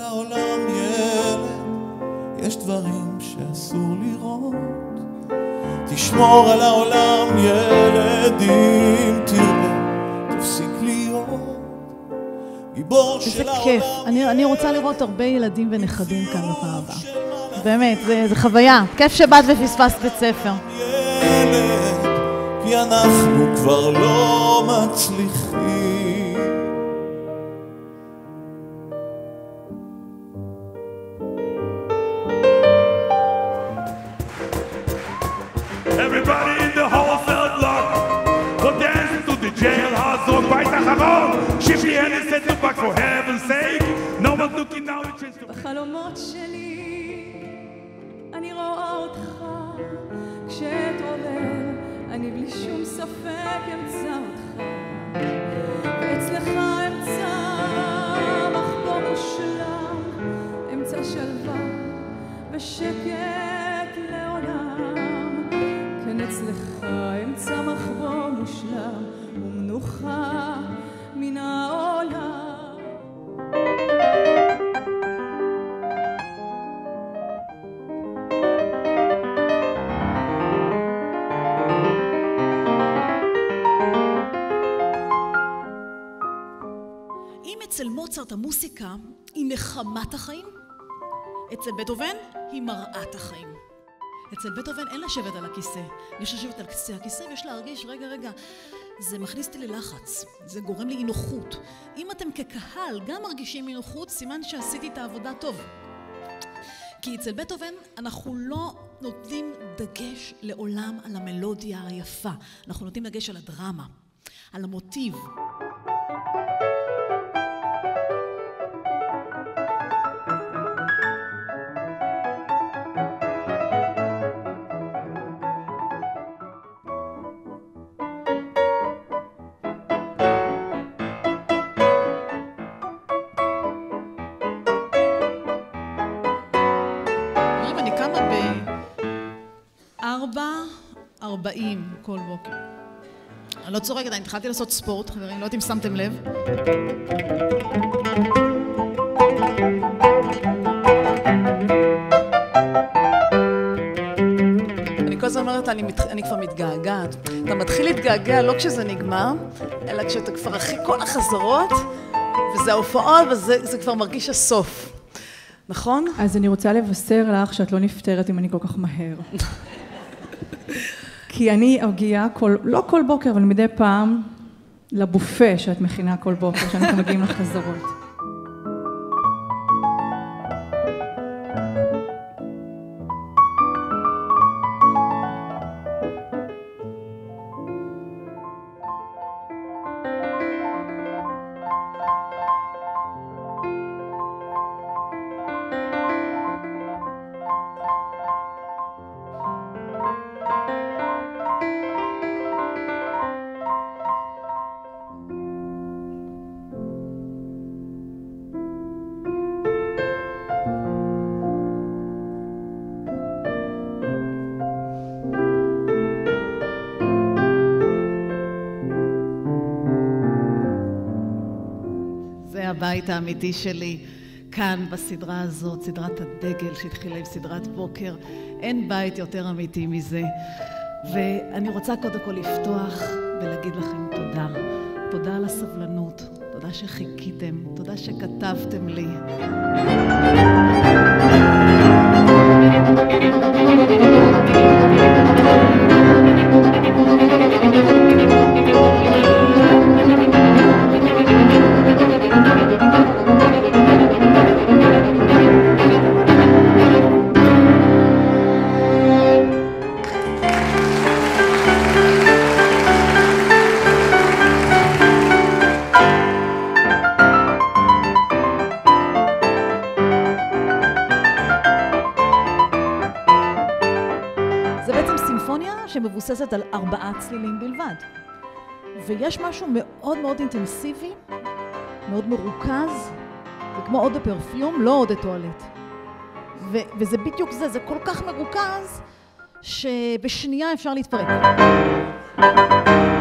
העולם ילד, יש דברים שאסור לראות. תשמור על העולם ילד, אם תראה תפסיק להיות גיבור של העולם. איזה כיף, אני רוצה לראות הרבה ילדים ונכדים כאן בפעם הבאה. באמת, זה חוויה, כיף שבאת ופספסת בית ספר. ילד, כי אנחנו כבר לא מצליחים. Everybody in the hall felt locked. Go dance to the jailhouse on בית אחרון. Shift the hand and set the back for heaven's sake. No one's looking now, it's just... בחלומות שלי אני רואה אותך כשתעורר, אני בלי שום ספק אמצא אותך, ואצלך אמצא מחבור מושלם, אמצא שלווה ושקט לעולם. כן, אצלך אמצא מחבור מושלם ומנוחה מן העולם. אצל מוצרט המוסיקה היא נחמת החיים, אצל בטהובן היא מראת החיים. אצל בטהובן אין לשבת על הכיסא, יש לשבת על קצה הכיסא ויש להרגיש, רגע, זה מכניס אותי ללחץ, זה גורם לי אי נוחות. אם אתם כקהל גם מרגישים אי נוחות, סימן שעשיתי את העבודה טוב. כי אצל בטהובן אנחנו לא נותנים דגש לעולם על המלודיה היפה, אנחנו נותנים דגש על הדרמה, על המוטיב. כל בוקר. אני לא צורקת, אני התחלתי לעשות ספורט, חברים, לא יודעת אם שמתם לב. אני כל הזמן אומרת, אני כבר מתגעגעת. אתה מתחיל להתגעגע לא כשזה נגמר, אלא כשאתה כבר אחרי כל החזרות, וזה ההופעות, וזה כבר מרגיש הסוף. נכון? אז אני רוצה לבשר לך שאת לא נפטרת אם אני כל כך מהר. כי אני אגיע, לא כל בוקר, אבל מדי פעם, לבופה שאת מכינה כל בוקר, שאנחנו מגיעים לחזרות. הבית האמיתי שלי כאן בסדרה הזאת, סדרת הדגל שהתחילה עם סדרת בוקר. אין בית יותר אמיתי מזה. ואני רוצה קודם כל לפתוח ולהגיד לכם תודה. תודה על הסבלנות, תודה שחיכיתם, תודה שכתבתם לי. שמבוססת על 4 צלילים בלבד. ויש משהו מאוד מאוד אינטנסיבי, מאוד מרוכז, וכמו עוד הפרפיום, לא עוד הטואלט. וזה בדיוק זה, זה כל כך מרוכז, שבשנייה אפשר להתפרק.